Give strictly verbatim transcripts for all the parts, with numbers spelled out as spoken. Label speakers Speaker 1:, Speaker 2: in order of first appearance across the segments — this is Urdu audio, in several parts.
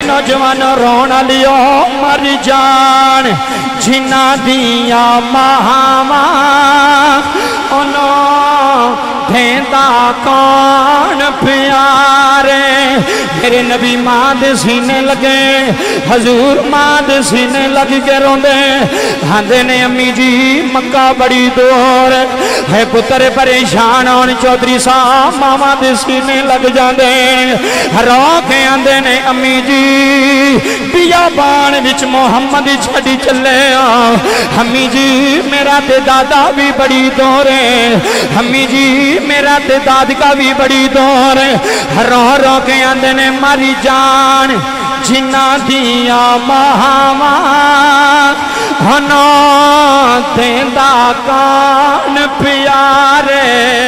Speaker 1: नौजवान रोना लियो मर जान जिन्ना दिया महावा उनो देंदा कौन प्यारे मेरे नबी मां दे सीने लगे हजूर मां दे सीने लग के रोंदे आंदे ने अम्मी जी मक्का बड़ी दूर है पुत्र परेशान होने चौधरी साहब मामा दे सीने लग जाते रो के आंदे ने अम्मी जी बियाबान विच मोहम्मद छड़ी चले अम्मी जी मेरा ते दादा भी बड़ी दूर है अम्मी जी मेरा ते दादका भी बड़ी दूर रो रो के आंदे ने मरी जान जिन्ना दिया महावा हनो देंदा कौन प्यारे।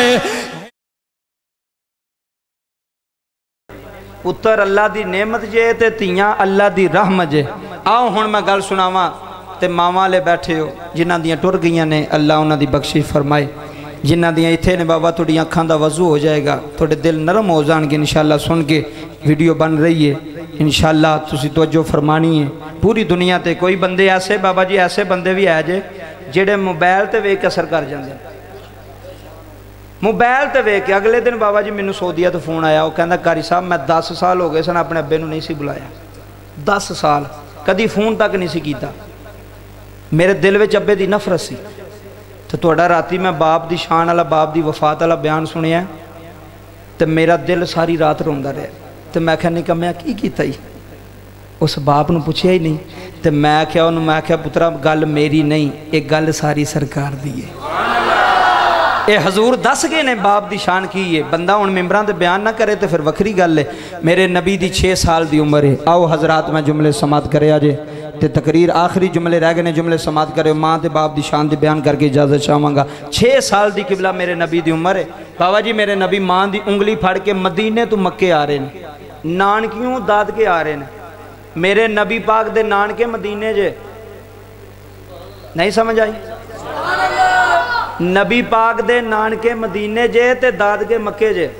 Speaker 1: पुत्र अल्लाह दी नेमत जे ते तियां अल्लाह दी रहमत जे। आओ हुण मैं गल सुनावां ते मावां ले बैठे हो जिन्हां दियां टुर गईयां ने अल्लाह उन्हां दी बख्शिश फरमाए जिन्हां दियां इत्थे ने बाबा तुहाडी अखां दा वजू हो जाएगा तुहाडे दिल नरम हो जाणगे इंशाअल्लाह सुन के वीडियो बन रही है इंशाअल्लाह तुसी तवज्जो फरमानी है। पूरी दुनिया ते कोई बंदे ऐसे बाबा जी ऐसे बंदे भी है जे जेड़े मोबाइल ते वेख के असर कर जांदे मोबाइल ते वेख के अगले दिन बाबा जी मैनू सऊदीया तो फोन आया वो कहंदा कारी साहब मैं दस साल हो गए सन अपने अब्बे नू नहीं सी बुलाया दस साल कदी फोन तक नहीं सी कीता मेरे दिल विच अब्बे दी नफरत सी तो तुहाडा राती मैं बाप दी शान वाला बाप दी वफात वाला बयान सुनिया तो मेरा दिल सारी रात रोंदा रहा तो मैं आख्या नहीं मैं की कीता ही उस बाप नू पुछया ही नहीं तो मैं आख्या उन्होंने मैं आख्या पुत्रा गल मेरी नहीं एक गल सारी सरकार दी है ये हजूर दस गए ने बाप दी शान की है बंदा हुण मेंबरां ते बयान ना करे तो फिर वखरी गल है। मेरे नबी दी छे साल दी उम्र है। आओ हजरात मैं जुमले समात करे जे ते तकरीर आखिरी जुमले रह गए ने जुमले समात करे माँ ते बाप दी शान दी बयान करके इजाजत चाहांगा। छे साल दी किबला मेरे नबी दी उम्र है। बाबा जी मेरे नबी माँ दी उंगली फड़ के मदीने तो मक्के आ रहे हैं नानकियों दादके आ रहे हैं मेरे नबी पाक दे नानके मदीने जे नहीं समझ आई नबी पाक दे नानके मदीने जे ते दादके मक्के जे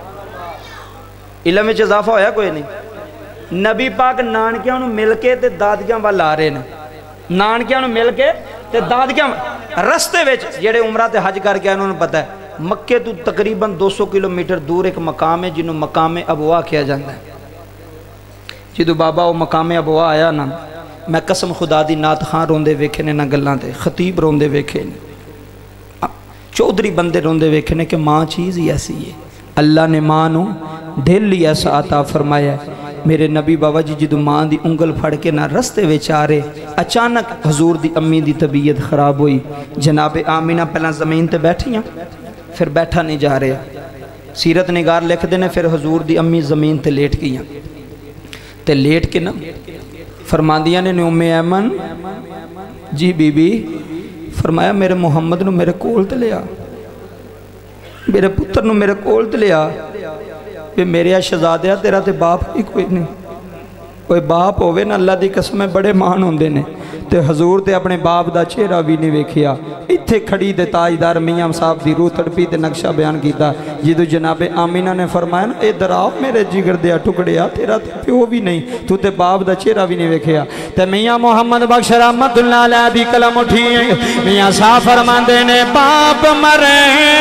Speaker 1: इलम विच इजाफा होया कोई नहीं नबी पाक नानकियां नूं मिल के ते दादकियां वाल आ रहे हैं नानकियां नूं मिल के ते दादकियां रस्ते विच जेड़े उमरा ते हज करके आए उन्होंने पता है मक्के तो तकरीबन दो सौ किलोमीटर दूर एक मकाम है जिन्हों मकामे अबवा किया जाता है। जो बाबा वो मकामे अबवा आया ना मैं कसम खुदा दी नात खां रोंदे वेखे ने ना गल्लां ते खतीब रोंदे वेखे ने चौधरी बंदे रोंदे वेखे ने कि माँ चीज़ ही ऐसी है अल्लाह ने माँ नू दिल ही ऐसा अता फरमाया। मेरे नबी बाबा जी जो माँ की उंगल फड़ के ना रस्ते विच आ रहे अचानक हजूर दी अम्मी दी तबीयत खराब हुई जनाबे आमीना पहला ज़मीन ते बैठियां फिर बैठा नहीं जा रहा सीरत निगार लिखते हैं फिर हजूर दी अम्मी ज़मीन ते लेट गई ते लेट के ना फरमांदियां ने उम्मे ऐमन जी बीबी फरमाया मेरे मुहम्मद नू मेरे कोल ते लिया मेरे पुत्र नू मेरे कोल ते लिया भी मेरे शहजादिया तेरा ते बाप ही कोई नहीं कोई बाप होवे ना अल्लाह दी कसम बड़े मान होंदे ने ते हजूर ते अपने बाप दा चेहरा भी नहीं वेखिया इत्थे खड़ी ते ताजदार मियाँ साहब दी रूह तड़पी ते नक्शा बयान किया जो जनाबे आमीना ने फरमाया ना इधर आओ मेरे जिगर दे टुकड़िया तेरा ते प्यो भी नहीं तू ते बाप दा चेहरा भी नहीं वेखिया ते मियाँ मोहम्मद बख्श रहमतुल्लाह अलैह दी कलम उठी मियाँ साहब फरमांदे ने बाप मरे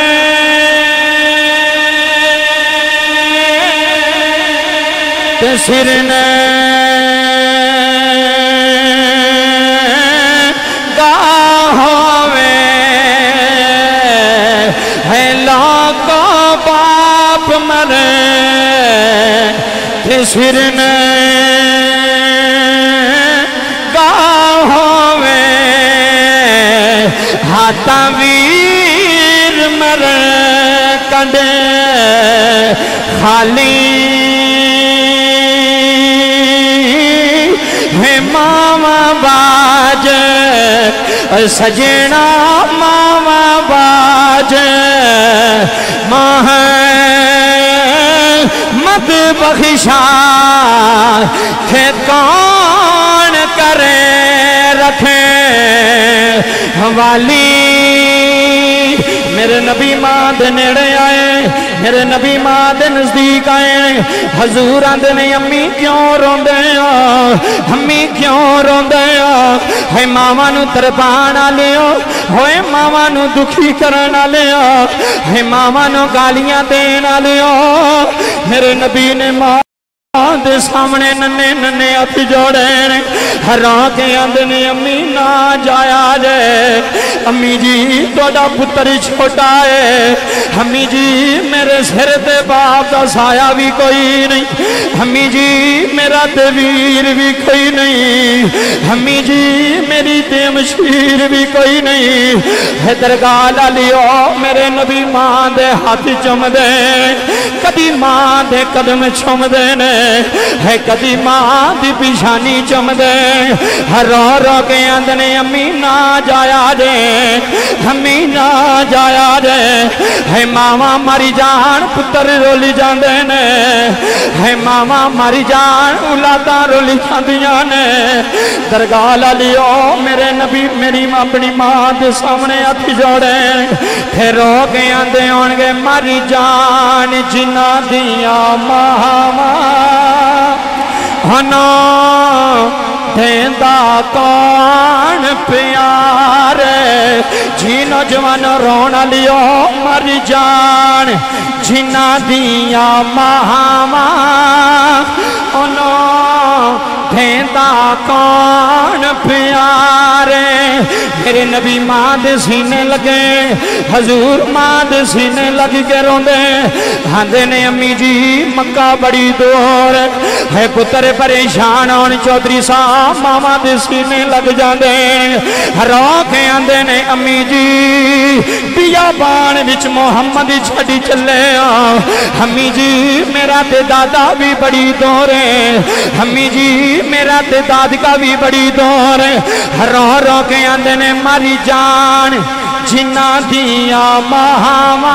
Speaker 1: ते सिर ने होवे है लाका बाप मरे ते सिर ने गा होवे हाथा वीर मरे कंडे खाली मामा बाज सजना मामा बाज मोहम्मद बख्शा थे कौन करे रखे वाली میرے نبی ماں دے نیڑے آئے میرے نبی ماں دے نزدیک آئے حضور آندے نے امی کیوں روندے آ امی کیوں روندے آ ہے ماما نو تربانا لیو ہوئے ماما نو دکھی کرنا لیا ہے ماما نو گالیاں دینا لیو میرے نبی نے ماں دے سامنے ننے ننے ہاتھ جوڑے حیران کے اندنے امی نہ جایا جائے امی جی توڑا پتر چھوٹا ہے امی جی میرے سر تے باپ دا سایہ بھی کوئی نہیں امی جی میرا دویر بھی کوئی نہیں امی جی میری دیمشیر بھی کوئی نہیں ہے درگاہ لیو میرے نبی ماں دے ہاتھ چم دے کدی ماں دے قدم چم دے نے ہے کدی ماں دی پیشانی چم دے رو رو کے اندنے امی نہ جایا جے امی نہ جایا جے ہے ماما ماری جان پتر رولی جاندے نے ہے ماما ماری جان اولادا رولی جاندیاں نے درگاہ لیو میرے نبی میری اپنی ماں دے سامنے ہاتھ جوڑے پھر رو کے اندے ہونگے ماری جان جنہ دیا ماما ہنا دیندہ کون پیارے جی نوجوان رونا لیو مری جان جنہ دیا مہاما ہنا دیندہ کون پیارے میرے نبی ماں دے سینے لگے حضور ماں دے سینے لگ کے روندے ہاندے نے امی جی مکہ بڑی دور ہے پتر پریشان ہون چودری صاحب ماما دے سینے لگ جاندے رو کے آندے نے امی جی بیابان وچ محمد چھڑی چلے امی جی میرا تے دادا بھی بڑی دور ہے امی جی میرا تے داد کا بھی بڑی دور ہے رو رو کے آندے نے ماری جان جنہ دیا مہاما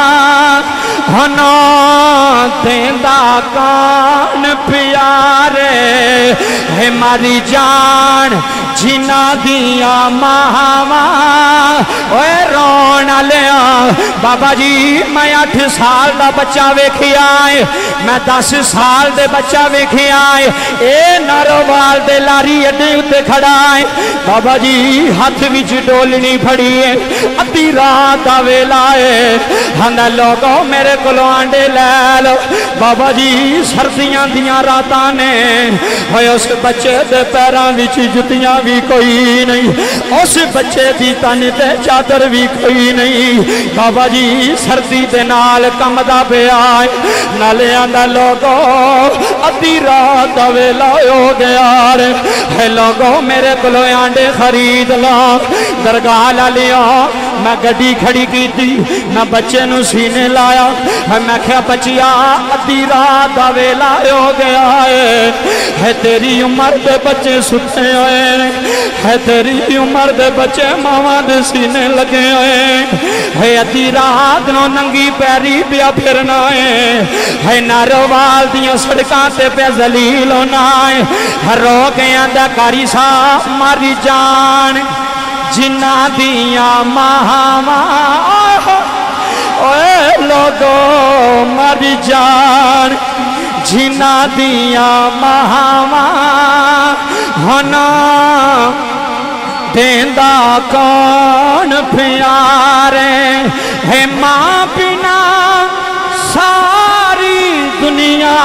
Speaker 1: ہنا دیندہ کون پیارے ہے ماری جان جنہ دیا مہاما اوے رونا لیا بابا جی میں آٹھ سال دا بچہ ویکھی آئے میں دس سال دے بچہ ویکھی آئے اے ناروال دے لاری اڈے اتے کھڑا ہے بابا جی ہاتھ وچ ڈولنی پھڑی ہے ادھی رات آوے لائے ہندہ لوگوں میرے کلو آنڈے لے لو بابا جی سردیاں دیاں راتانے ہوئے اس بچے دے پیران وچ جتیاں بھی کوئی نہیں اس بچے دی تانی تے چادر بھی کوئی نہیں بابا جی سردی دے نال کم دا پہ آئے نالے آندہ لوگوں ادھی رات آوے لائے ہو گیا ہے لوگوں میرے کلو آنڈے خرید لا درگاہ لیا میں گڑی کھڑی کی تھی میں بچے نو سینے لایا میں کہا بچیا ادھی رات آوے لائے ہو گیا ہے تیری عمر دے بچے ستے ہوئے ہے تیری عمر دے بچے ماما دے سینے لگے ہوئے ہے ادھی رات نو ننگی پیری پیا پھرنا ہے ناروال دیاں سڑکاں تے پہ ذلیل ہونا ہے رو کے آندہ کاری صاحب ماری جان جنہ دیا مہاما اوے لوگو ماری جان جنہ دیا مہاما ہونا دیندہ کون پیارے ہے ماں بنا ساری دنیا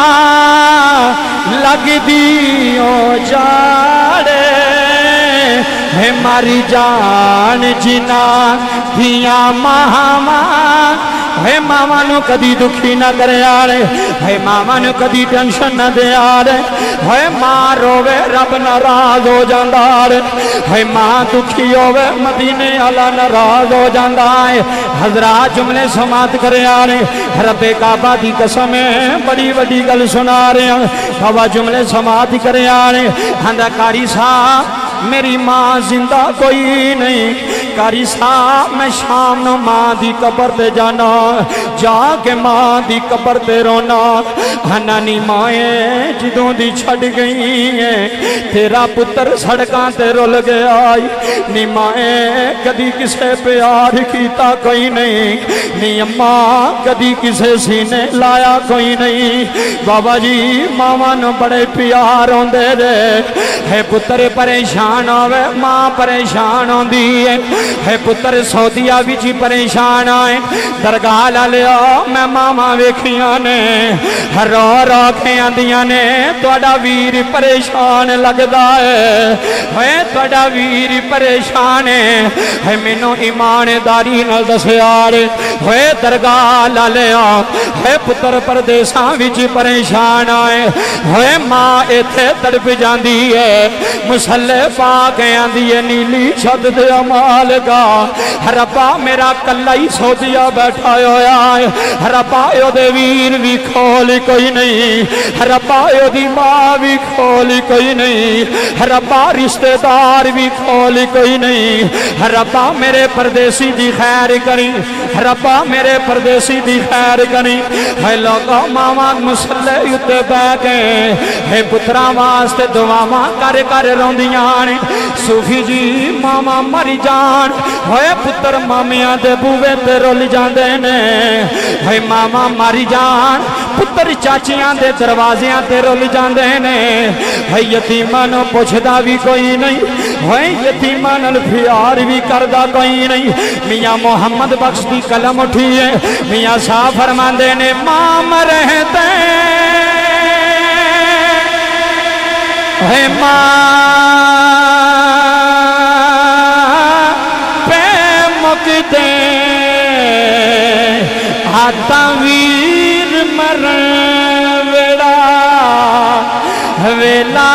Speaker 1: لگ دیو جاڑے ہے ماری جان جنا دیا مہاما ہے ماما نو کدی دکھی نہ کرے آرے ہے ماما نو کدی ٹینشن نہ دے آرے ہے ماں روے رب ناراض ہو جاندہ آرے ہے ماں دکھی ہوئے مدینے اللہ ناراض ہو جاندہ آئے حضرات جملے سماعت کرے آرے رب کعبہ دی قسمیں بڑی بڑی گل سنا رہے ہیں بابا جملے سماعت کرے آرے ہندہ کاری صاحب
Speaker 2: میری ماں زندہ کوئی نہیں. قاری صاحب میں شام نو ماں دی قبر تے جانا, جا کے ماں دی قبر تے رونا. ہنانی مائیں جدوں دی چھڑ گئی ہیں, تیرا پتر سڑکاں تے رول گیا. نی مائیں کدی کسے پیار کیتا کوئی نہیں, نی اماں کدی کسے سینے لایا کوئی نہیں. بابا جی ماما نو بڑے پیار ہوندے دے, ہے پتر پریشان ہوئے ماں پریشان ہوندی ہے. ہے پتر سعودیہ وچ پریشان آئے, درگاہ لا لیا میں ماما ویکھیاں نے رو رو کے آندیاں نے تہاڈا ویر پریشان لگدا ہے, ہے تہاڈا ویر پریشان ہے. ہے مینوں ایمانداری نال دسیا ہے درگاہ لا لیا. ہے پتر پردیساں وچ پریشان آئے, ہے ماں ایتھے تڑپ جاندی ہے, مسلح پا کے آندی ہے نیلی چھت دے امال گا. ربا میرا کلا ہی سعودیہ بیٹھا ہویا ہے, ربا او دے ویر بھی کھولی کوئی نہیں, ربا او دی ماں بھی کھولی کوئی نہیں, ربا رشتہ دار بھی کھولی کوئی نہیں. ربا میرے پردیسی دی خیر کری, ربا میرے پردیسی دی خیر کری. ہے لوگا ماما مسلح یتے بے گئے, ہے پترا واسطے دعاواں کر کر روندیاں نے. صوفی جی ماما مری جان, ہوئے پتر مامیاں دے بوے تے رول جاندے نے. ہے ماما ماری جان, پتر چاچیاں دے دروازیاں تے رول جاندے نے. ہے یتیماں نو پوچھدا بھی کوئی نہیں, ہے یتیماں نال پیار بھی کردا کوئی نہیں. میاں محمد بخش دی قلم اٹھی ہے, میاں صاحب فرماندے نے مام رہتے ہے ماں پہ مکتے آتا ویر مرن ویڑا ویلا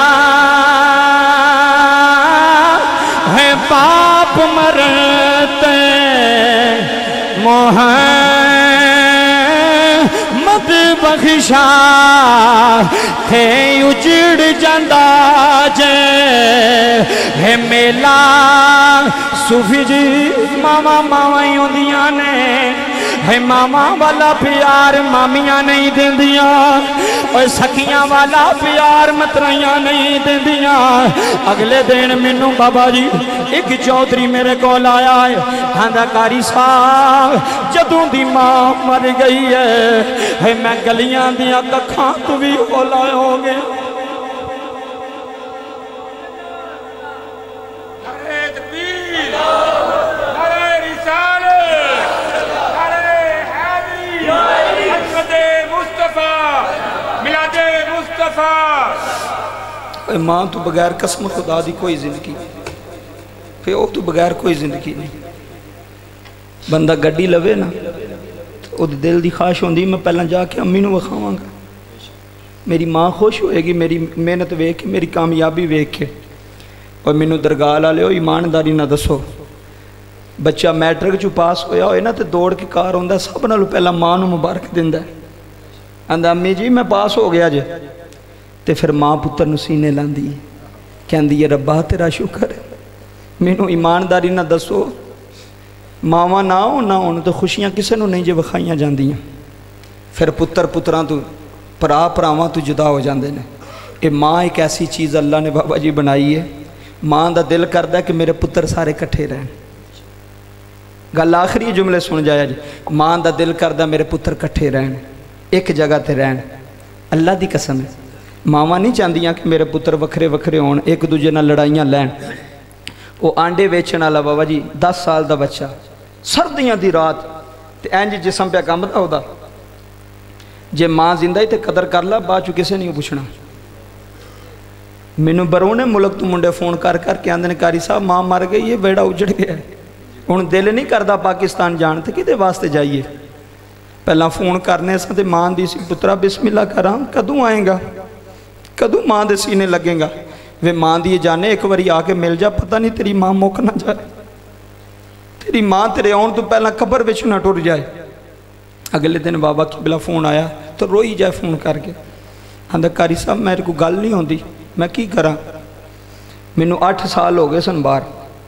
Speaker 2: ہے پاپ مرتے محمد بخشا تھے اجڑ جاندہ جے. ہے میلا صوفی جی ماما ماما ہی ہوندیاں نے, ہے ماما والا پیار مامیاں نہیں دیندیاں, اور سکیاں والا پیار مترائیاں نہیں دیندیاں. اگلے دن منوں بابا جی ایک چودھری میرے کو لایا ہے, ہاندہ قاری صاحب جدوں دی ماں مر گئی ہے, ہے میں گلیاں دیا ککھاں تو بھی ہولائے ہو گئے.
Speaker 1: ماں تو بغیر قسم خدا دی کوئی زندگی, پھر او تو بغیر کوئی زندگی نہیں. بندہ گڈی لوے نا, او دل دی خواہش ہوندی میں پہلا جا کے امی نو وکھاواں گا, میری ماں خوش ہوئے گی میری محنت ویکھ کے, میری کامیابی ویکھ کے. اور مینوں درگاہ لا لے, ایمانداری نہ دسو بچہ میٹرک چو پاس ہویا ہوئے نا تے دوڑ کے کار ہوندا سب نالوں پہلا ماں نو مبارک دیندا ہے. آندا امی جی میں پاس ہو گیا جے, تے پھر ماں پتر نو سینے لاندی ہے, کہندی ہے ربا تیرا شکر ہے. مینوں ایمانداری نہ دسو ماما نہ ہو نہ ہون تو خوشیاں کسے نو نہیں جے وکھائیاں جاندیاں. پھر پتر پتراں تو پرا پراواں تو جدا ہو جاندے نے. اے ماں ایک ایسی چیز اللہ نے بابا جی بنائی ہے, ماں دا دل کردا ہے کہ میرے پتر سارے کٹھے رہن. گل آخری جملے سن جایا جی, ماں دا دل کردا میرے پتر کٹھے رہن, ایک جگہ تے رہن. اللہ دی قسم ہے ماما نہیں چاہدیاں کہ میرے پتر وکھرے وکھرے ہون, ایک دوجے نال لڑائیاں لین. وہ آنڈے ویچن والا بابا جی دس سال دا بچہ, سردیاں دی رات تے اینج جسم پہ کام دا ہودا, جے ماں زندہ ہی تے قدر کر لا, بعد چو کسے نہیں پوچھنا. مینوں برونے ملک تو منڈے فون کر کر کے آندے نے قاری صاحب ماں مر گئی ہے, بیڑا اجڑ گیا ہے, ہن دل نہیں کردا پاکستان جان تے کدے واسطے جائیے. پہلا فون کرنے سے تے ماں دی سی پترا بسم اللہ کراں, کدوں آئیں گا, کدوں ماں دے سینے لگیں گا. وے ماں دی جانے ایک واری آ کے مل جا, پتہ نہیں تیری ماں مک نہ جائے, تیری ماں تیرے آن تو پہلا قبر وچ نہ ٹر جائے. اگلے دن بابا قبلہ فون آیا تو روئی جائے فون کر کے, آندا قاری صاحب میرے کو گل نہیں ہوندی, میں کی کراں. मैनू अठ साल हो गए सन बाहर,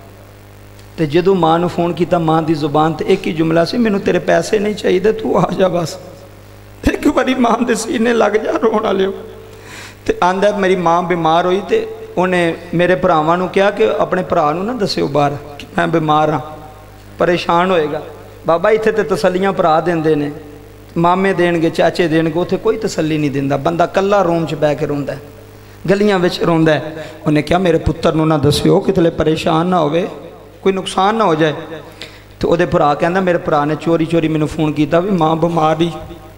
Speaker 1: तो जदों माँ नू फोन किया, माँ की जुबान तो एक ही जुमला सी, मैनू तेरे पैसे नहीं चाहिए, तू आ जा बस। एक बारी माँ के सीने लग जा रोण वाले। तो आंदा मेरी माँ बीमार हुई, तो उन्हें मेरे भरावां नू कहा कि अपने भरा नू ना दस्यो बाहर कि मैं बीमार हाँ, परेशान होएगा। बाबा इत्थे ते तसल्लियां भरा देंदे ने, मामे देणगे, चाचे देणगे, उत्थे कोई तसल्ली नहीं दिंदा। बंदा कल्ला रूम च बह के रोंदा है, गलियां विच रोंदा है। उन्हें कहा मेरे पुत्तर नू ना दस्यो, कितने परेशान ना होवे, कोई नुकसान ना हो जाए। तो उहदे भरा कहंदा, मेरे भरा ने चोरी चोरी मैनू फोन किया भी माँ बीमारी,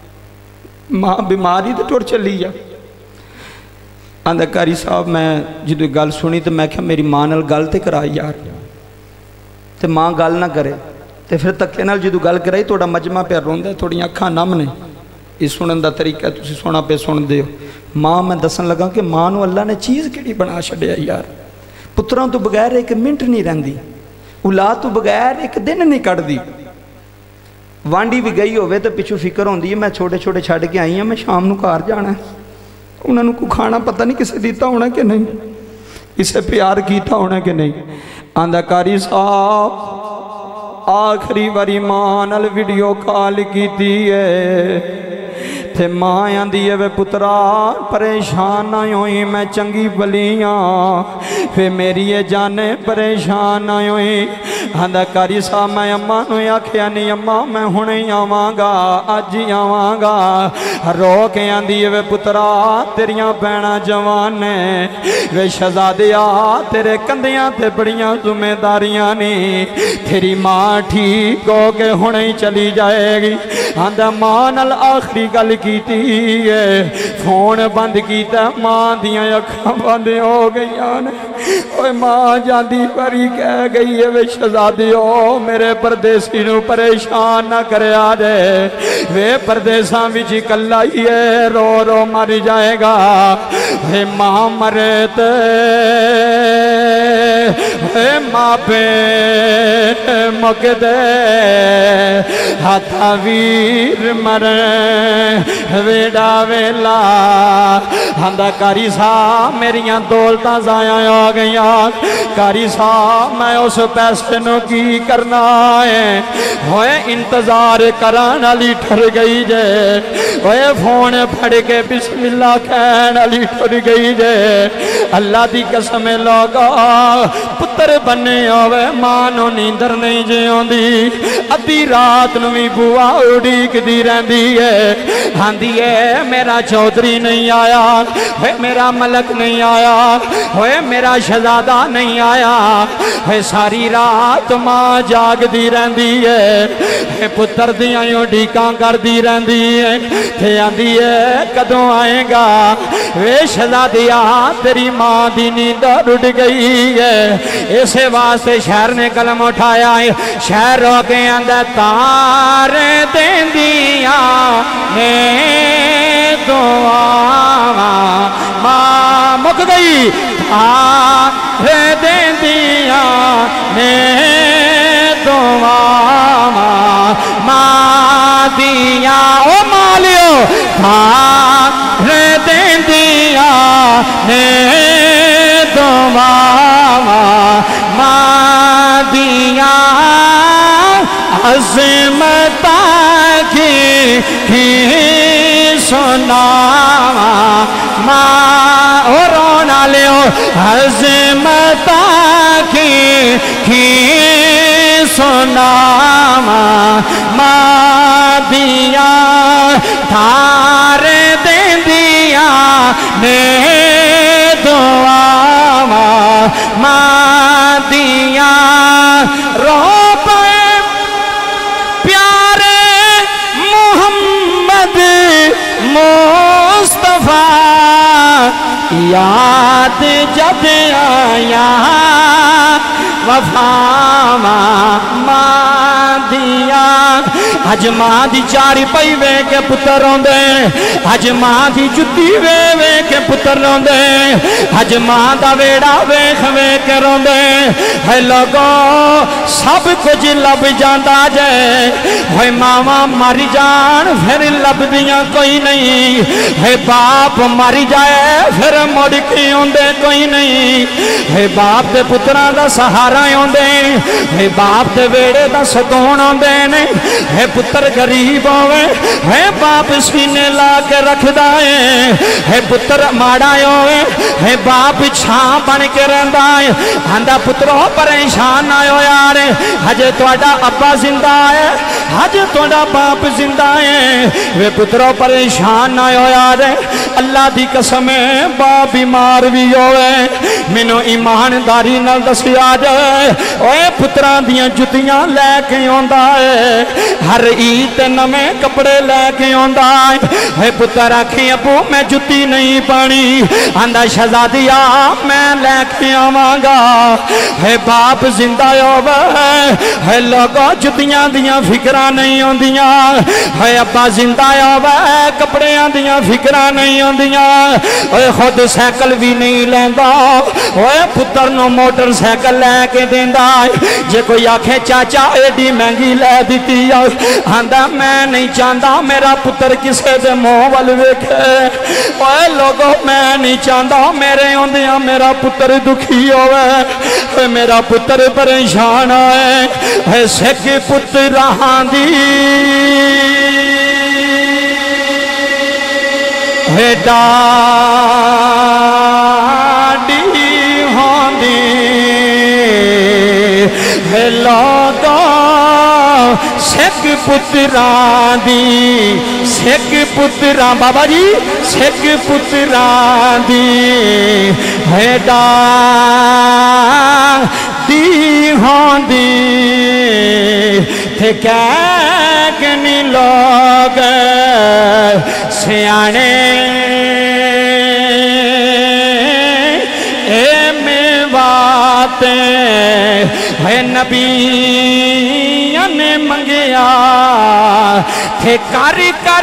Speaker 1: माँ बीमारी तो टुर चली जा। आंदा कारी साहब मैं जो गल सुनी तो मैं क्या मेरी माँ नाल गल तो करा यार, तो माँ गल ना करे, तो फिर धक्के नाल जो गल कराई थोड़ा मजमा प्या रोंदा, थोड़ी अखां नम ने, ये सुनन का तरीका तुसीं सोना पे सुनते हो। माँ मैं दसन लगा कि माँ नू अल्लाह ने चीज़ किहड़ी बना छड्डिया यार, पुत्रों तो बगैर एक मिनट नहीं रहिंदी, औलाद तो बगैर एक दिन नहीं कटदी। वांडी भी गई होवे तो पिछू फिक्र होंदी है, मैं छोटे छोटे छड्ड के आई हाँ, मैं शाम नू घर जाना, उन्होंने को खाना पता नहीं किसे दिता होना कि नहीं, किसे प्यार किया होना कि नहीं। आंदा कारी साहब आखिरी बारी मां नाल वीडियो कॉल की है, थे मां आंदी है वे पुत्रा परेशान ना होई, मैं चंगी भली हाँ, वे मेरी ये जाने परेशान ना होई। आंदा कारी साहब मैं अम्मा नू आख्या नहीं, अम्मा मैं हुणे ही आवांगा, अज ही आवांगा। रो के आंदी है वे पुत्रा तेरियां भैणां जवान ने, वे शहजादिया तेरे कंधियां ते बड़ियां जिम्मेदारियां ने, तेरी मां ठीक हो के हुणे ही चली जाएगी। आंदा मां नाल आखिरी गल कीती है, फोन बंद किया, मां दियां अखां बंद हो गई ने। ओए मां जांदी बारी कह गई है वे शहजादियो मेरे परदेसी नू परेशान ना करया जे, वे परदेसां विच इकल्ला ही है, रो रो मर जाएगा। वे मां मरे ते वे मापे मुकदे हाथा वीर मरे वेड़ा वेला। आंदा कारी साहब मेरियां दौलतां जाया हो गई, कारी साहब मैं उस पैसे नू की करना है, होए इंतजार करान वाली ठर गई जे, होए फोन फड़ के बिस्मिल्लाह कहन वाली ठर गई जे। अल्लाह दी कसम लगा पुत्र बने होवे मां नू नींदर नहीं जे आउंदी, अद्धी रात नू भी बुआ उड़ीकदी रहंदी है, आंदी है मेरा चौधरी नहीं आया, वे मेरा मलक नहीं आया, वे मेरा शहजादा नहीं आया। वे सारी रात मां जागदी रहंदी है, पुत्र दियां उड़ीकां करदी रहंदी है, ते आंदी है कदों आएगा। वे शहजादिया तेरी मां दी नींद उड़ गई है, इसे वास्ते शहर ने कलम उठाया है, शहर रो के आंदा तार देंदियां ने दुआवां मां मुक गई, तार देंदियां ने दुआवां मां दियां ओ मालियो, तार देंदियां ने दुआवां मां दियां अज़मता की, की सुनावा मां ओ रोना लियो अज़मता की, की सुनावा मां दिया थार देंदिया ने दुआवा मां दिया। रो पे प्यारे मोहम्मद मुस्तफा याद जब आया वफावा मां दिया,
Speaker 2: اج ماں دی چاری پئی وے کے پتر روندے اج ماں دی جُتی وے وے کے پتر روندے اج ماں دا ویڑا ویکھ ویکھ کے روندے ہے لوگو سب کچھ لب جاندا جے ہوئے ماما ماری جان پھر لب دیاں کوئی نہیں ہے باپ ماری جائے پھر مڑ کے ہوندے کوئی نہیں ہے باپ دے پتراں دا سہارا ہوندے ہے باپ دے ویڑے دا سکون ہوندے نے ہے پتر غریب ہوئے ہے باپ سینے لا کے رکھ دائے ہے پتر ماڑا ہوئے ہے باپ چھاں بن کے رہندا ہے ہندا پتروں پریشان آئے ہو یار ہجے توڑا ابا زندہ ہے ہجے توڑا باپ زندہ ہے وہ پتروں پریشان آئے ہو یار اللہ دی قسم ہے باپ بیمار بھی ہوئے منو ایمانداری نال دسی آجائے اوے پتران دیاں جتیاں لے کے ہوندہ ہے ہر عید نمیں کپڑے لے کے ہوندہ ہے پتر آکھیں ابو میں جتی نہیں پانی اندہ شہزادیہ میں لے کے آمانگا ہے باپ زندہ ہوئے ہے لوگوں جتیاں دیاں فکرہ نہیں ہوندیاں ہے ابا زندہ ہوئے کپڑیاں دیاں فکرہ نہیں ہوندیاں ہے خود سیکل بھی نہیں لیندہ ہے پتر نو موٹر سیکل لے کے دیندہ جے کوئی آنکھیں چاچا ایڈی مہنگی لے دیتی آندہ میں نہیں چاندہ میرا پتر کسے دے موول ویکھے اے لوگوں میں نہیں چاندہ میرے ہوندیاں میرا پتر دکھی ہوئے میرا پتر پریشان آئے ہے سکھ پتران دی ہے ڈاڈی ہوندی ہے لوگوں سکھ پتران دی سکھ پتران بابا جی سکھ پتران دی ہے ڈاڈی ہوندی تھے کہنی لوگ سیانے اے میں باتیں ہے نبی نے منگیا تھے کر کر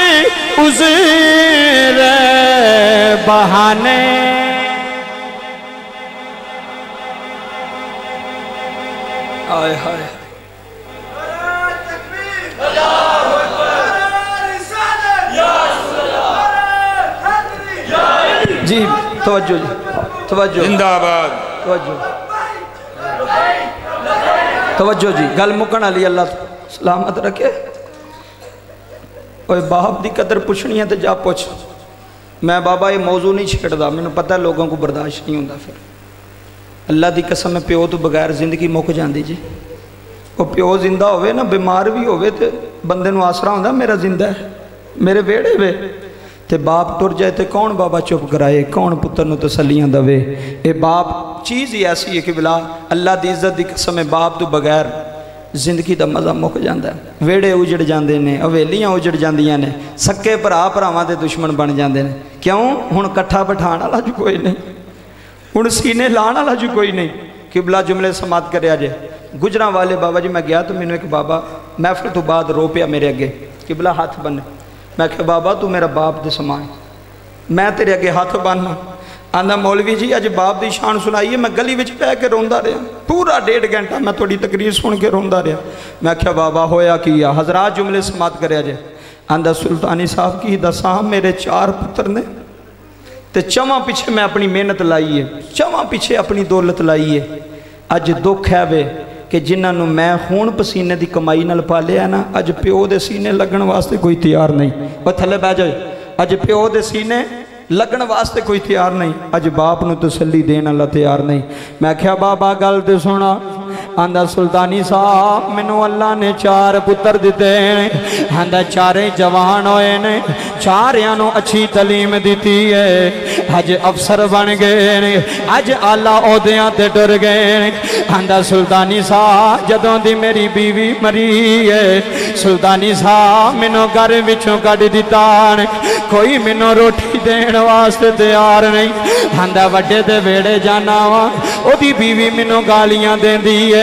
Speaker 2: عذر بہانے
Speaker 1: آئے ہائے جی توجہ جی توجہ
Speaker 3: زندہ آباد
Speaker 1: توجہ توجہ جی گل مکن علی اللہ سلامت رکھے اوہ باپ دی قدر پوچھنی ہے تو جا پوچھ میں بابا یہ موضوع نہیں چھیڑ دا میں نے پتہ ہے لوگوں کو برداشت نہیں ہوندہ پھر اللہ دی قسم میں پیو تو بغیر زندگی موک جان دی جی وہ پیو زندہ ہوئے نا بیمار بھی ہوئے تے بندے نو آسرا ہوندہ میرا زندہ ہے میرے بیڑے وے تے باپ ٹر جائے تے کون بابا چپ کرائے کون پتر نو تسلیاں دوے اے باپ چیز ہی ایسی ہے کہ بلا اللہ دی عزت دی قسم باپ تو بغیر زندگی دا مزہ مک جاندہ ہے ویڑے اجڑ جاندے نے اویلیاں اجڑ جاندیاں نے سکے پر آپ راواں دے دشمن بن جاندے نے کیوں ہن کٹھا بٹھانا لا جو کوئی نہیں ہن سینے لانا لا جو کوئی نہیں کہ بلا جملے سماعت کرے آجے گجراں والے بابا جی میں گیا تو میں نے ایک بابا محفل تو بعد رو پیا میرے اگے کہ بلا ہاتھ بننے میں کہا بابا تو میرا باپ دے سمائے میں تیرے اگے ہاتھ بننا آندہ مولوی جی اج باپ دی شان سنائیے میں گلی وچ پہ کے روندہ رہا پورا ڈیڑھ گھنٹہ میں تھوڑی تقریر سن کے روندہ رہا میں کہا بابا ہویا کیا حضرات جملے سماعت کرے آجے آندہ سلطانی صاحب کی دساں میرے چار پتر نے تے چواں پیچھے میں اپنی محنت لائی ہے چواں پیچھے اپنی دولت لائی ہے اج دکھ ہے وے کہ جنہاں نو میں خون پسینے دی کمائی نال پالے ہیں نا اج پیو دے سینے لگن واسطے کوئی تیار نہیں وہ تھلے بہ جائے اج پیو دے سینے لگن واسطے کوئی تیار نہیں اج باپ نو تسلی دین اللہ تیار نہیں میں کہا بابا گل تے سونا آندہ سلطانی صاحب منو اللہ نے چار پتر دیتے ہیں آندہ چارے جوان ہوئے نے چاریانو اچھی تعلیم دیتی ہے اج افسر بن گئے اج آلہ عہدیاں تے ڈر گئے آندہ سلطانی صاحب جدوں دی میری بیوی مری ہے سلطانی صاحب منو گھر وچوں کڈ دیتا کوئی منو روٹی دین واسطے تیار نہیں آندہ وڈے دے ویڑے جانا وا او دی بیوی منو گالیاں دین دی ہے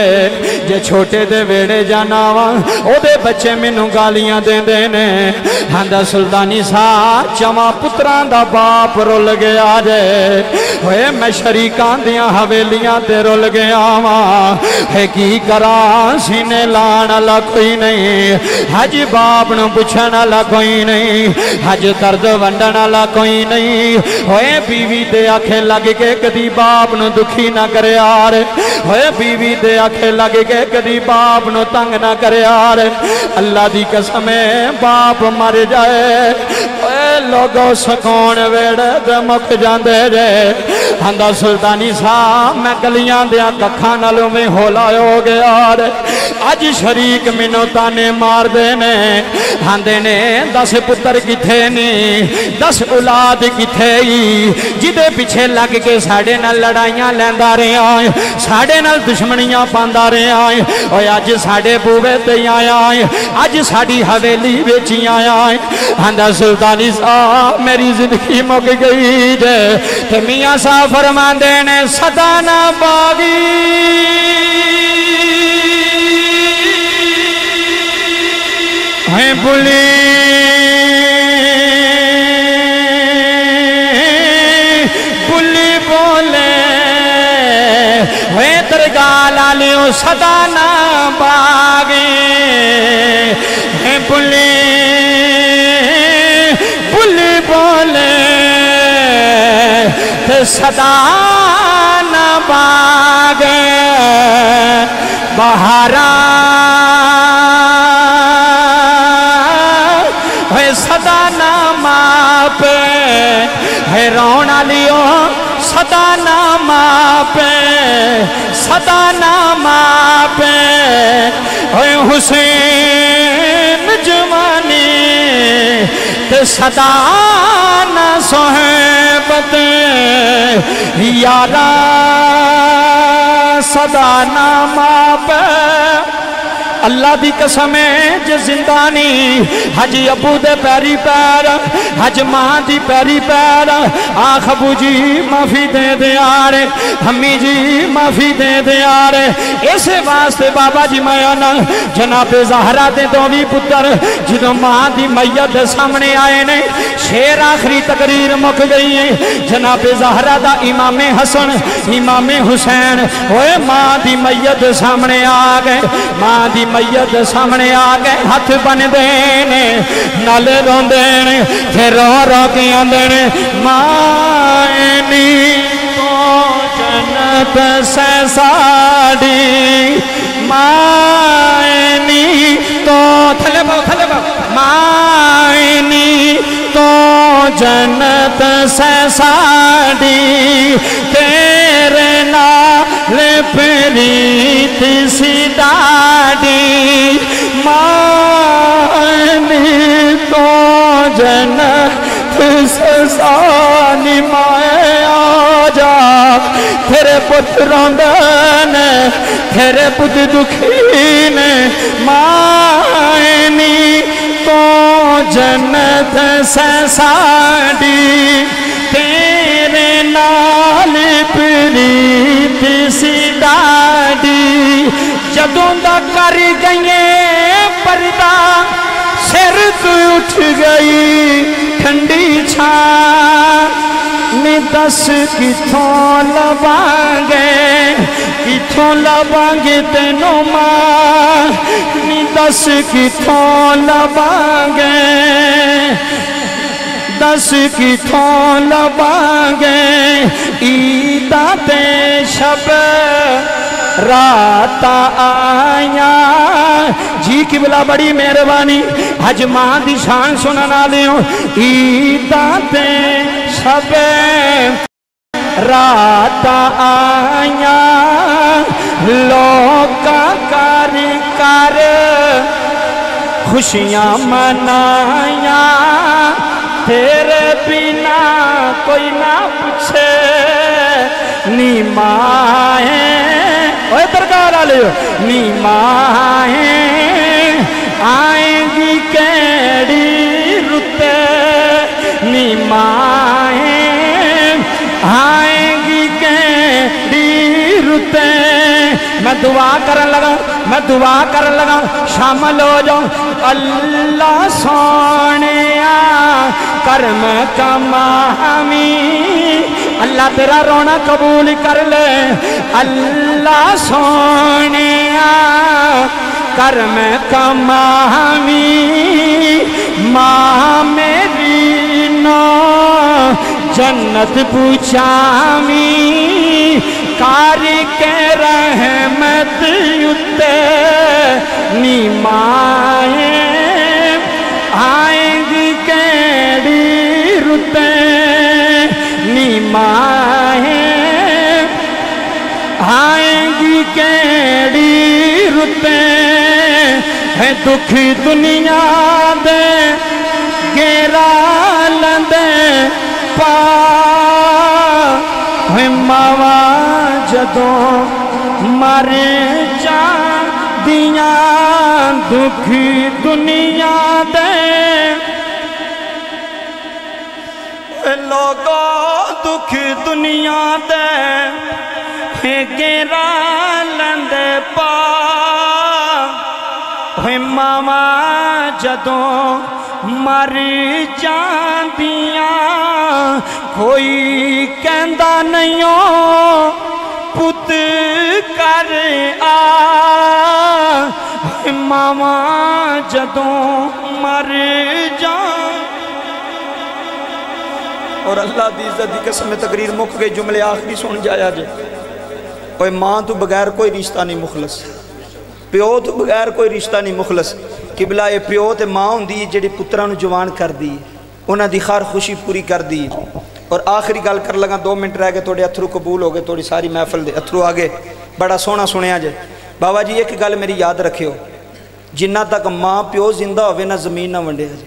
Speaker 2: जे छोटे दे वेड़े जाना वा ओदे बच्चे मैनू गालियां देंदे ने आंदा सुल्तानी साहब चवा पुत्रां दा बाप रुल गया जे होए मैं शरीकां दियां हवेलियां ते रुल गया वा है की करा सीने लाण वाला कोई नहीं हज बाप नू पुछण वाला कोई नहीं हज दर्द वंडण वाला कोई नहीं होए बीवी दे आखे लग के कदी बाप नू दुखी ना करे यार होए बीवी दे आखे लग के कदी बाप नू तंग ना करे यार अल्लाह दी कसम है बाप मर जाए ओए लोगो सकून वेड़े ते मुक जांदे जे आंदा सुल्तानी साहब मैं गलियां दियां कखां नालों में होला हो गया अज शरीक मैनू ताने मार दे ने आंदे ने दस पुत्र किथे नी दस औलाद किथे जिदे पिछे लग के साडे नाल लड़ाइयां लैंदा रहा साडे नाल दुश्मनियां पांदा रहा ओए अज साडे बूवे ते आया अज साडी हवेली विच आया आंदा सुल्तानी साहब मेरी जिंदगी मुक गई जे ते मियां साहब फरमांदे ने सदा ना बागी है बुली बुली बोले वे दरगाह लालियो सदा ना बागे है बुली बुली बोले ते सदा ना बागे बहारा सदा ना मापे है रोना लियो सदा ना मापे सदा ना मापे है हुसैन जवानी ते सदा ना सोहबत यारा सदा ना मापे अल्लाह दी कसम है जे जिंदा नहीं हज अबू दे पैरी पैर हज मां दी पैरी पैर आख अबू जी माफी दे दे यार हम्मी जी माफी दे दे यार इस वास्ते बाबा जी मैं ना जनाबे ज़हरा दे दोवी पुत्र जो मां दी मैयत दे सामने आए ने शेर आखिरी तकरीर मुक गई है जनाबे ज़हरा दा इमामे हसन इमामे हुसैन ओए मां दी मैयत दे सामने आ गए मां दी मैयत सामने आ गए हथ बन देने नल रोंदे ने फिर रो रो के आंदे ने मानी तो जन्नत से साड़ी मानी तो थले पाओ थले पाओ मानी तो जन्नत से साड़ी तेरे नाल प्रीत सी डाडी मानी तो जन्नत से सानी माए आजा तेरे पुत्र रोंदे ने तेरे पुत्र दुखी ने मानी तो जन्नत से साड़ी तेरे नाल प्रीत सी डाडी जदों दा कर गई पर्दा सिर तो उठ गई ठंडी छा नी दस किथों लवांगे किथों लवांगे तेनों मां नी दस किथों लवांगे दस किथों लवांगे ईदा ते शब रात आया जी की बिला बड़ी मेहरबानी अज मां दी शान सुनने वाले हो ईदा ते शब रात आया लोका कर कर खुशियां मनाया तेरे बिना कोई ना पूछे नी माए ओए दरगाह वाले नी माए आएंगी केड़ी रुते नी माए आएंगी केड़ी रुते میں دعا کرن لگا میں دعا کرن لگا شامل ہو جاؤں اللہ سونے کرم کمامی اللہ تیرا رونا قبول کر لے اللہ سونے کرم کمامی ماں میری نو جنت پوچھامی کاری کے رحمت یتے نیمائیں آئیں گی کیڑی رتے نیمائیں آئیں گی کیڑی رتے ہے دکھی دنیا دے گیرا لندے پا ہے ماوا جدوں مر جان دیاں دکھی دنیا دے لوگو دکھی دنیا دے گیرا لندے پا ہے ماما جدوں مر جاندیاں کوئی کہندا نہیں ہو پت کر آ ہے ماما جدوں مر جان اور اللہ دی عزت دی قسم میں تقریر مک گئی جملے آخری سن جایا جے کوئی ماں تو بغیر کوئی رشتہ نہیں مخلص پیو تو بغیر کوئی رشتہ نہیں مخلص قبلہ یہ پیو تے ماں ہوں دی جڑی پترہ نو جوان کر دی انہاں دی خار خوشی پوری کر دی اور آخری گال کر لگا دو منٹ رہ گئے توڑے اتھرو قبول ہو گئے توڑی ساری محفل دے اتھرو آگے بڑا سونا سنیا جے بابا جی ایک گال میری یاد رکھے ہو جنہ تک ماں پیو زندہ ہوئے نہ زمین نہ ونڈے جے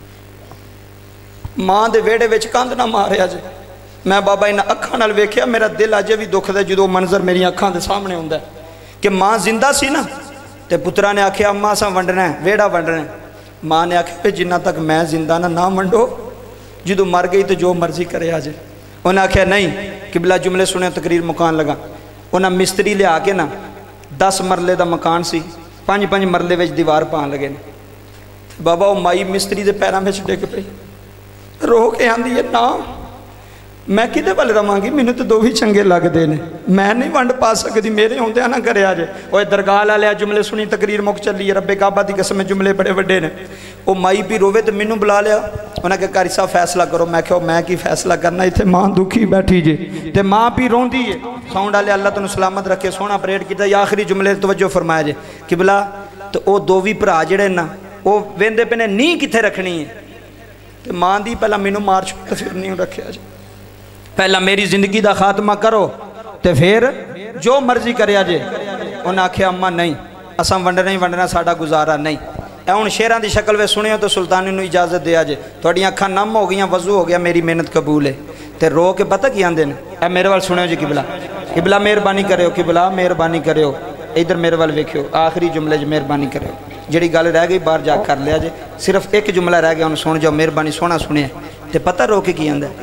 Speaker 2: ماں دے ویڑے ویچ کاند نہ مارے جے میں بابا انہا اکھاں نال ویکھیا میرا دل آجے بھی دکھ دے جدو منظر میری اکھاں دے سامنے ہوندہ ہے کہ ماں زندہ سی نا تے پترہ نے آکھیا اماں سا ونڈنا ہے ویڑا ونڈنا ہے ماں نے آکھیا جنہ تک میں زندہ نہ نہ ونڈو جدو مر گئی تو جو مرضی کرے آجے انہاں آکھیا نہیں قبلہ جملے سنے تقریر مکان لگا انہاں مستری لے آکے نا دس مرلے دا مکان سی پانچ پانچ مرلے ویچ دیوار پان لگے نا بابا وہ مائی مستری دے پیران ویچ ڈیک پہ رو کے آندھی ہے نا میں کدے والے رمانگی میں نے تو دو بھی چنگے لگ دینے میں نہیں ونڈ پا سکتی میرے ہوندے آنا کرے آجے وہ درگاہ لیا جملے سنی تقریر مک چلی ہے رب کعبہ دی قسم میں جملے بڑے بڑے نے وہ مائی بھی روے تو میں نے بلا لیا انہاں کہ قاری صاحب فیصلہ کرو میں کہو میں کی فیصلہ کرنا ہی تھے ماں دکھی بیٹھی جے تے ماں بھی رون دی ہے ساؤنڈ آلے اللہ تنو سلامت رکھے سونا پریڈ کی تا یا آخری جملے توجہ فرمایا جے قبلہ تو او دووی پر آجڑے نا وہ ویندے پہ نے نہیں کتھے رکھنی ہے تے ماں دی پہلا میں نے مار چھوٹا پھر نہیں رکھے آجے پہلا میری زندگی دا خاتمہ کرو تے پھر جو مرضی کرے آجے انہاں آکھیا اممہ نہیں اساں ونڈنا ہی ونڈنا ساڑھا گزارا نہیں اے ان شیران دی شکل وے سنے ہو تو سلطانی نو اجازت دے آجے توڑی آنکھاں نم ہو گیا وضو ہو گیا میری محنت قبول ہے تے رو کے پتہ کی آندے نے اے میرے وال سنے ہو جی قبلہ قبلہ مہربانی کرے ہو قبلہ مہربانی کرے ہو ادھر میرے وال ویکھے ہو آخری جملے جو مہربانی کرے ہو جڑی گل رہ گئی بار جا کر لیا جے صرف ایک جملہ رہ گیا انہوں سن جاؤ مہربانی سونا سنے تے پتہ رو کے کی آندے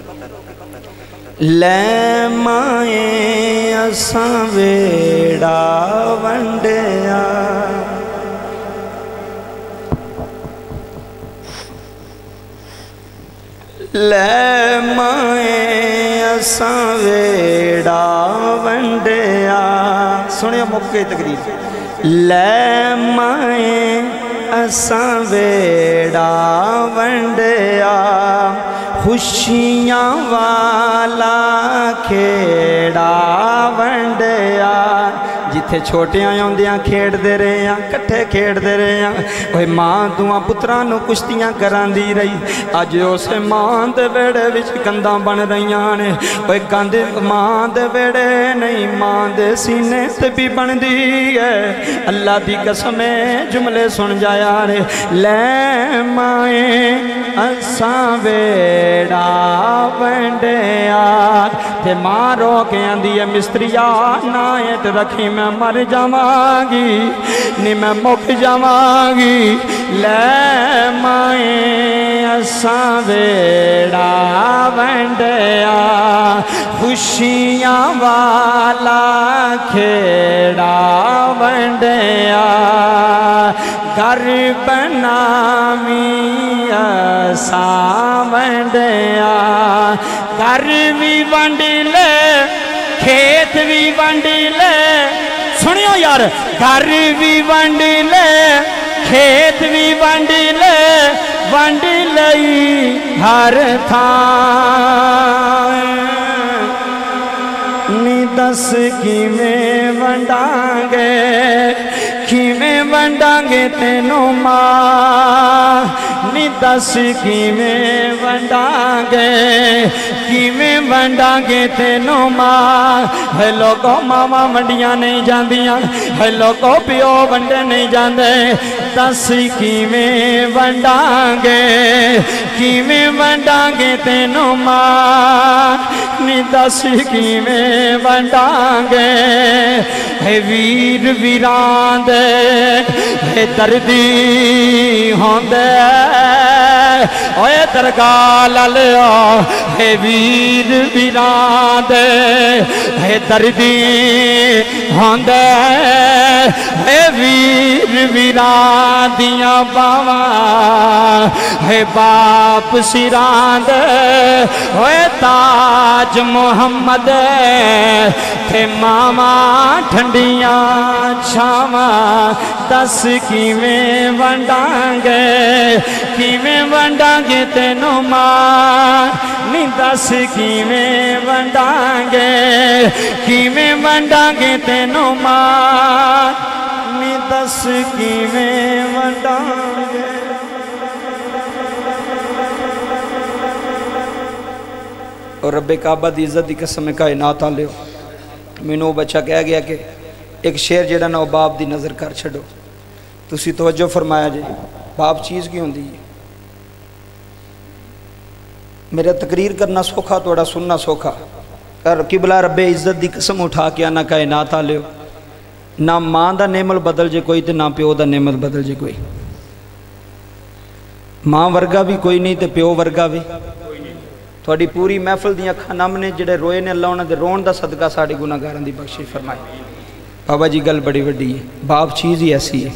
Speaker 2: لے مائیں اساں ویڑا ونڈیا لے مائیں اساں ویڑا ونڈیا سنیا موقع تقریر لے مائیں اساں ویڑا ونڈیا خوشیاں والا کھیڑا ونڈیا جتھے چھوٹے آئے ہوندیاں کھیڑ دے رہے ہیں کٹھے کھیڑ دے رہے ہیں اوہ ماں دعا پترانو کشتیاں کران دی رہی آج اسے ماں دے بیڑے وچ کنداں بن رہیاں نے اوہ کندے ماں دے بیڑے نہیں ماں دے سینے تے بھی بن دی ہے اللہ دی قسمیں جملے سن جایا رے لے مائیں اساں بیڑا ونڈیا تے ماں رو کے آندی ہے مستریا نائت رکھی میں مر جاواں گی نی میں مک جاواں گی لے مائیں اساں ویڑا ونڈیا خوشیاں والا کھیڑا ونڈیا گھر بناویں اساں ونڈیا گھر بھی ونڈ لے کھیت بھی ونڈ لے سنیو یار گھر بھی ونڈ لے کھیت بھی ونڈ لے ونڈ لئی ہر تھان نی دس کیویں ونڈاں گے کیویں ونڈاں گے تینوں ماں نی دس کیویں ونڈاں گے کیویں ونڈاں گے تینوں ماں ہے لوگوں ماما ونڈیاں نہیں جاندیاں ہے لوگوں پیو ونڈے نہیں جاندے دس کیویں ونڈاں گے کیویں ونڈاں گے تینوں ماں نی دس کیویں ونڈاں گے ہے ویر ویران دے ہے دردی ہوندے اوے درگاہ لالیا ہے ویر ویران دے ہے دردی ہوندے ہے ویر ویران دیاں باواں ہے باپ سیران دے ہوئے تاج محمد تھے ماما ٹھنڈیاں چھاواں دس کیویں ونڈاں گے کیویں ونڈاں گے تینوں ماں نی دس کیویں ونڈاں گے کیویں ونڈاں گے تینوں ماں نی دس کیویں ونڈاں گے
Speaker 1: اور رب کعبہ دی عزت دی قسم کائنات آلے ہو میں نو بچہ کہہ گیا کہ ایک شیر جیڑا نو باپ دی نظر کر چھڑو تسی توجہ فرمایا جی باپ چیز کی ہوندی ہے میرا تقریر کرنا سوکھا توڑا سننا سوکھا کر قبلہ رب عزت دی قسم اٹھا کے آنا کائنات آلے ہو نہ ماں دا نعمت بدل جے کوئی تے نہ پیو دا نعمت بدل جے کوئی ماں ورگا بھی کوئی نہیں تے پیو ورگا بھی تھوڑی پوری محفل دیاں کھنم نے جڑے روئے نے اللہ انہاں دے رون دا صدقہ ساڑی گناہگاراں دی بخشش فرمائے بابا جی گل بڑی وڈی ہے باپ چیز ہی ایسی ہے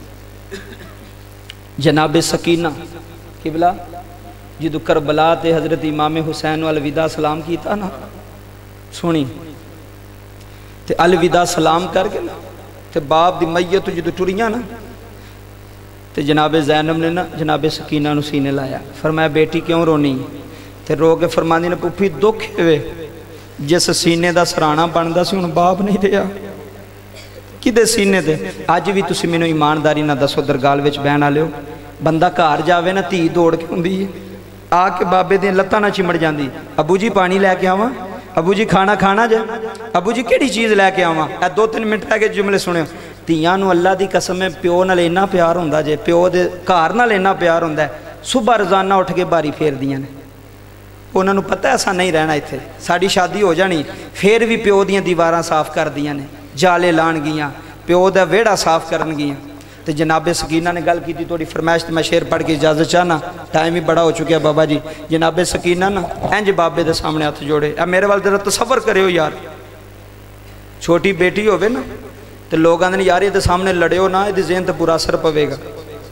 Speaker 1: جناب سکینہ قبلہ جدو کربلا تے حضرت امام حسین والوداع سلام کیتا نا سنی تے الوداع سلام کر کے نا تے باپ دی میت جدو ٹریاں نا تے جناب زینب نے نا جناب سکینہ نو سینے لایا فرمایا بیٹی کیوں رونی تے رو کے فرماندی نے پوپھی دکھ ہوئے جس سینے دا سرانہ بندا سی ان باپ نہیں رہا کدے سینے دے آج بھی تسی مینوں ایمانداری نہ دسو درگال وچ بہن آلے ہو بندہ گھر جاوے نا تھی دوڑ کے ہوندی ہے آ کے بابے دیں لتاں نہ چمڑ جاندی ابو جی پانی لے کے آواں ابو جی کھانا کھانا جائے ابو جی کیڑی چیز لے کے آواں اے دو تین منٹ لے کے جملے سنے تیاں نو اللہ دی قسم ہے پیو نال اینا پیار ہوندا جے پیو دے گھر نال اینا پیار ہوندا ہے صبح روزانہ اٹھ کے باری پھیر دیاں نے انہوں نے پتہ ایسا نہیں رہنا ایتھے ساڑی شادی ہو جانی پھر بھی پیو دیاں دیواراں صاف کر دیاں نے جالے لان گیاں پیو دا ویڑا صاف کرن گیاں تو جناب سکینہ نے گل کی تھی توڑی فرمائش میں شیر پڑھ کے اجازت چاہنا ٹائم ہی بڑا ہو چکیا بابا جی جناب سکینہ نا اینج بابے دے سامنے ہاتھ جوڑے اب میرے والدہ ذرا تصور کرے ہو یار چھوٹی بیٹی ہوئے نا تو لوگ آندھنے یار یہ دے سامنے لڑے ہو نا یہ دے ذہن تے پورا اثر پوے گا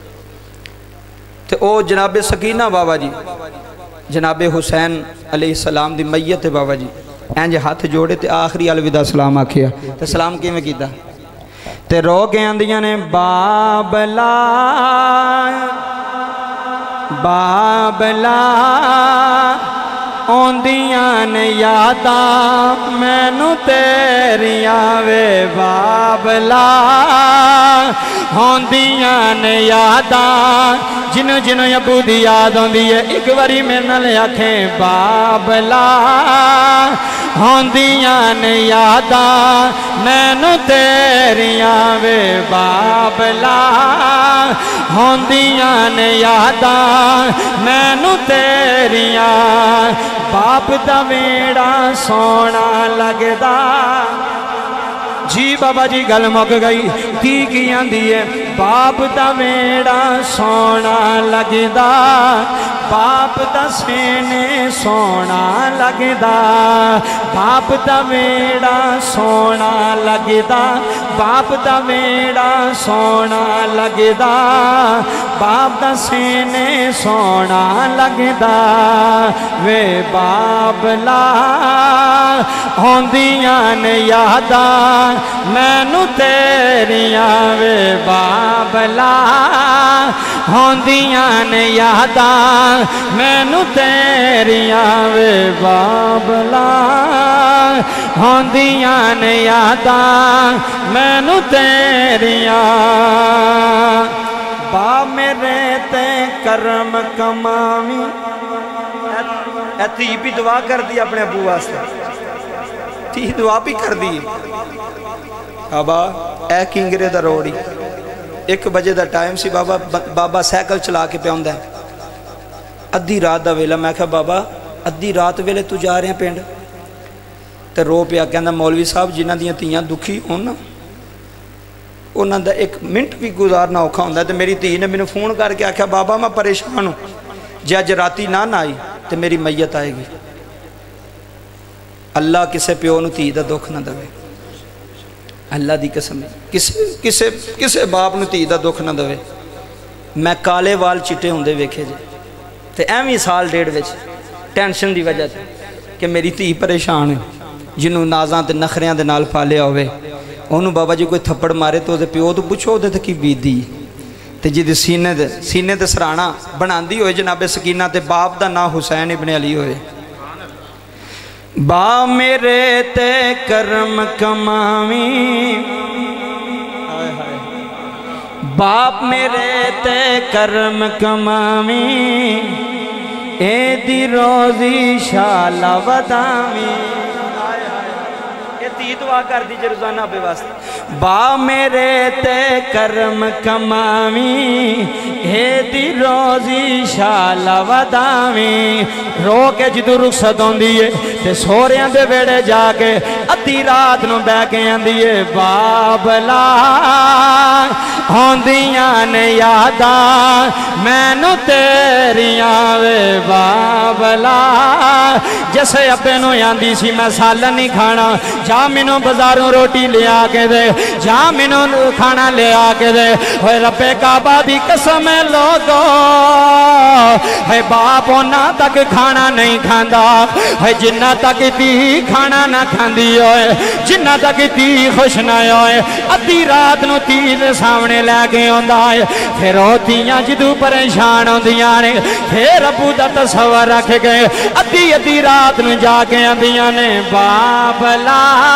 Speaker 1: تو او جناب سکینہ بابا جی جناب حسین علیہ السلام دی میت بابا جی اینج ہاتھ جوڑے تے آخری الوداع سلام آکھیا تے سلام کی میں کیتا تے رو کے آندیاں نے بابلا بابلا اوندیاں نے یاداں مینو تیریاں وے بابلا اوندیاں نے یاداں جنو جنو ابو دی یاد ہوندی ہے ایک واری میرے نال آکھیں بابلا ہوندیاں نے یاداں مینو تیریاں وے بابلا ہوندیاں نے یاداں مینو تیریاں باپ دا ویڑا سونا لگدا جی بابا جی گل مک گئی تھی کی آندی ہے
Speaker 2: बाप दा वेड़ा सोना लगदा, बाप दा सीने सोना लगदा, बाप दा वेड़ा सोना लगदा, बाप दा वेड़ा सोना लगदा, बाप दा सीने सोना लगदा। वे बाबला होंदियां ने यादां मैनू तेरियां, वे बाबला होंदियां ने यादां मैनू तेरियां, वे बाबला होंदियां ने यादां मैनू तेरियां। बा मेरे ते करम कमावी, धी भी दुआ कर दी अपने अबू वास्ते, धी दुआ भी कर दी। बाबा ए किंगरे दा रोड ही एक बजे का टाइम सी, बाबा बाबा साइकिल चला के पिया है, अद्धी रात का वेला। मैं कहा बाबा अद्धी रात वेले तू जा रहा पिंड, तो रो पिया, कहना मौलवी साहब जिन्हां दियां धीआं दुखी होन ना, उन्हां दा एक मिनट भी गुजारना औखा हुंदा। तो मेरी धी ने मैनूं फोन करके आख्या बाबा मैं परेशान हूँ, जे अज राती ना ना आई तो मेरी मैयत आएगी। अल्लाह किसी प्यो नूं धी दा दुख ना देवे, अल्लाह दी कसम, किसे किसे किसे बाप नूं धी दा दुख ना देवे। मैं काले वाल चिट्टे होंदे वेखे जे, तो एवं साल डेढ़ विच टेंशन की वजह से कि मेरी धी परेशान है, जिन्होंने नाज़ां ते नखरियां दे नाल पालिया होवे, उन्होंने बाबा जी कोई थप्पड़ मारे तो उहदे प्यो तो पुछो उहदे ते की बीती, तो जिहदे सीने दे सीने ते सराहना बनांदी होए जनाबे सकीना, ते बाप दा नाम हुसैन इब्न अली होए। बा मेरे ते करम कमावी, बाप मेरे ते करम कमावी, ए दी रोजी शाला वदावी। धी दुआ कर दी रोजाना बे वास्ते। बा मेरे ते करम कमावी, हे दी रोजी शाला वदावी। रो के जदों रुखसत होंदी है ते सोहरियां दे वेड़े जाके अद्धी रात नूं बह के आंदी है, बाबला होंदियां ने यादां मैनू तेरियां, वे बाबला। जैसे अब्बे नूं आंदी सी मैं सालन नहीं खाना, जा मैनू बाजारों रोटी लिया के दे, जा मैनू खाना लिया के दे। होए रब्बे काबा दी कसम लोगो, है बाप उन्ना तक खाना नहीं खांदा, है जिन्ना तक धी खाना ना खांदी होए, जिन्ना तक धी खुश ना होए। अद्धी रात नूं धी दे सामने लैके आंदा है, फिर ओ धीआं जदों परेशान होंदियां ने, फिर अबू दा तसव्वुर रख गए। अद्धी अद्धी रात नूं जाके आंदियां ने, बाबला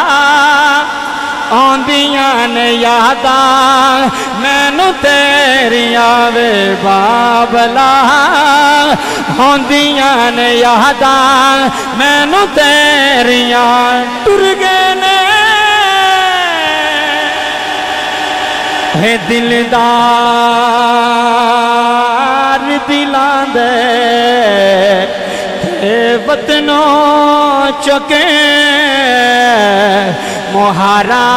Speaker 2: आंदियां ने यादां मैनू तेरियां, वे बाबला आंदियां ने यादां मैनू तेरियां। टुर गए ने हे दिलदार दिलां दे, ते वतनों चुके मोहारा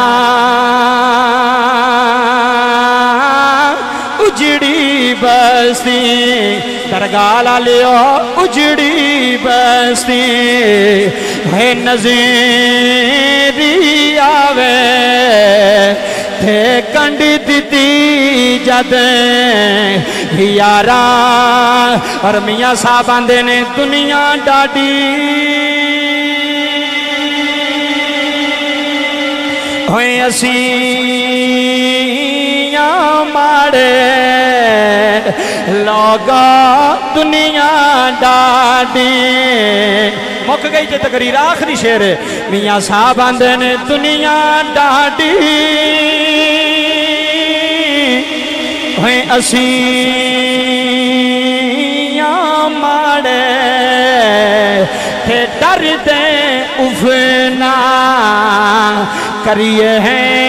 Speaker 2: उजड़ी बस्ती, दरगाह ला लियो उजड़ी बस्ती। है नज़ीरी आवे थे कंड दिती जद यारा, और मियाँ साहब आंदे ने दुनिया डाडी होए असीं माड़े लोगा दुनिया डाडी। मुक गई जे तकरीर, आखिरी शेर मियाँ साहब आंदे ने दुनिया डाडी होए असीं माड़े थे डर दे उफना करिए हैं।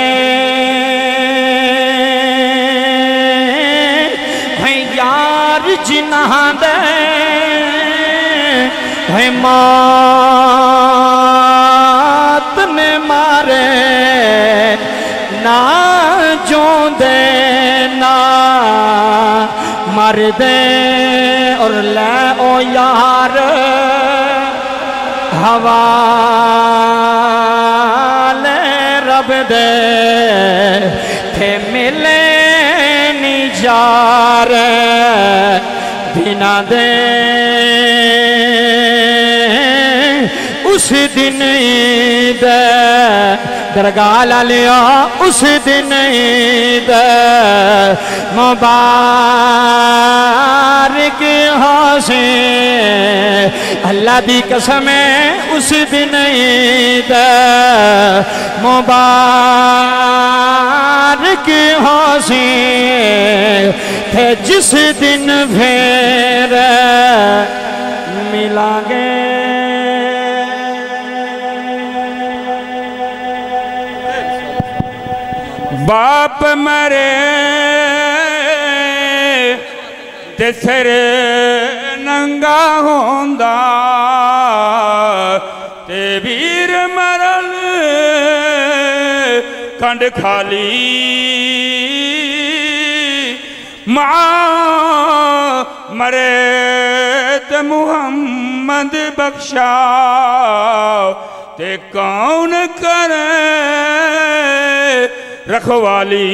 Speaker 2: यार जिन्हां दे मौत ने मारे ना जोंदे کر دے اور لے او یار حوالے رب دے تھے ملے نیجار بنا دے اس دن عید درگاہ لیا اس دن عید مبارک حسین اللہ دی قسم ہے اس دن عید مبارک حسین تھے جس دن پھر ملا گے
Speaker 3: باپ مرے تے سر ننگا ہوندا تے ویر مرل کنڈ کھالی ماں مرے تے محمد بخشا تے کون کرے رکھوالی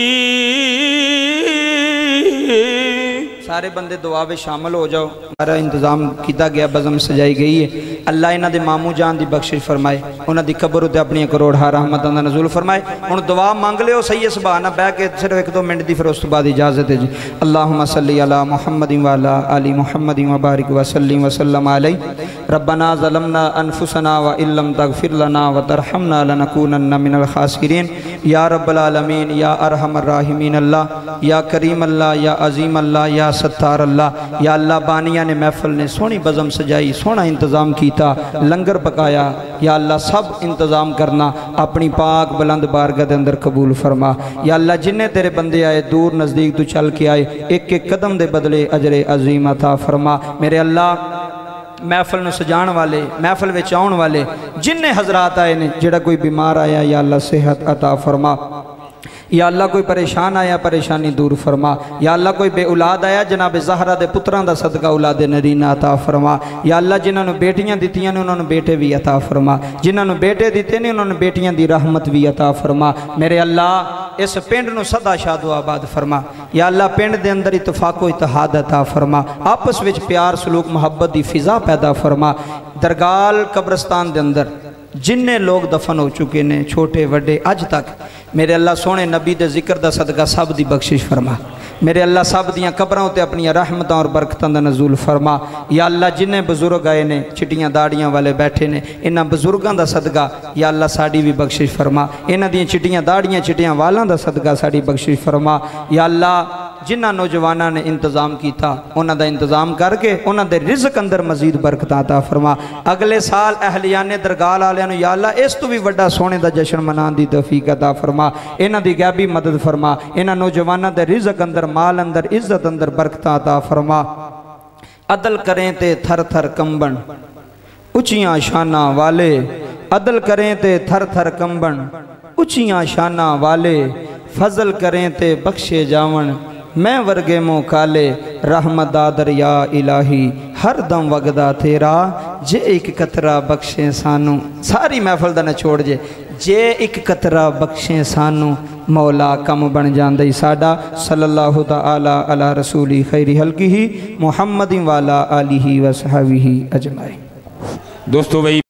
Speaker 1: سارے بندے دعا میں شامل ہو جاؤ سارا انتظام کیتا گیا بزم سجائی گئی ہے اللہ انہاں دے مامو جان دی بخشش فرمائے انہاں دی قبر تے اپنی کروڑ ہا رحمتاں دا نزول فرمائے ہن دعا مانگ لیو صحیح سبحانہ بہ کے صرف ایک دو منٹ دی پھر اس تو بعد اجازت ہے جی اللہم صلی علی محمد و علی آل محمد و بارک وسلم وسلم علیہ ربنا ظلمنا انفسنا وان لم تغفر لنا وترحمنا لنکونن من الخاسرین یا رب العالمین یا ارحم الراحمین اللہ یا کریم اللہ یا عظیم اللہ یا ستار اللہ یا اللہ بانیہ نے محفل نے سونی بزم سجائی سونا انتظام کیتا لنگر پکایا یا اللہ سب انتظام کرنا اپنی پاک بلند بارگاہ دے اندر قبول فرما یا اللہ جنہیں تیرے بندے آئے دور نزدیک تو چل کے آئے ایک ایک قدم دے بدلے اجر عظیم عطا فرما میرے اللہ محفل نو سجان والے محفل وچ آن والے جنہیں حضرات آئے نے جڑا کوئی بیمار آیا یا اللہ صحت عطا فرما یا اللہ کوئی پریشان آیا پریشانی دور فرما یا اللہ کوئی بے اولاد آیا جناب زہرہ دے پتران دا صدقہ اولاد نرینہ عطا فرما یا اللہ جنہاں نو بیٹیاں دیتیاں نے انہوں نے بیٹے بھی عطا فرما جنہاں نو بیٹے دیتے نے انہوں نے بیٹیاں دی رحمت بھی عطا فرما میرے اللہ اس پینڈ نو صدا شاد و آباد فرما یا اللہ پینڈ دے اندر اتفاق و اتحاد عطا فرما آپس وچ پیار سلوک محبت دی فضا پیدا فرما درگال قبرستان دے اندر جننے لوگ دفن ہو چکے نے چھوٹے وڈے آج تک میرے اللہ سونے نبی دے ذکر دا صدقہ سب دی بخشش فرما میرے اللہ سب دیاں قبروں تے اپنی رحمتاں اور برکتاں دا نزول فرما یا اللہ جنہیں بزرگ آئے نے چٹیاں داڑیاں والے بیٹھے نے انہاں بزرگاں دا صدقہ یا اللہ ساڑی بھی بخشش فرما انہاں دیاں چٹیاں داڑیاں چٹیاں والاں دا صدقہ ساڑی بخشش فرما یا اللہ جنہ نوجوانہ نے انتظام کیتا انہاں دا انتظام کر کے انہاں دے رزق اندر مزید برکت عطا فرما اگلے سال اہلیان درگال آلیاں نو یا اللہ اس تو بھی وڈا سونے دا جشن منان دی توفیق عطا فرما انہاں دی غیبی مدد فرما انہاں نوجوانہ دے رزق اندر مال اندر عزت اندر برکت عطا فرما عدل کریں تے تھر تھر کمبن اچیاں شانہ والے عدل کریں تے تھر تھر کمبن اچیاں شانہ والے فضل کریں تے بخشے جاون میں ورگے مو کالے رحمت دادر یا الہی ہر دم وگدہ تیرا جے ایک قطرہ بخشیں سانو ساری محفل دا نہ چھوڑ جے جے ایک قطرہ بخشیں سانو مولا کم بن جاندئی ساڈا صلی اللہ تعالی علی رسولی خیری حلقی ہی محمد والا آلہ و صحابہ اجمعین
Speaker 3: دوستو بھئی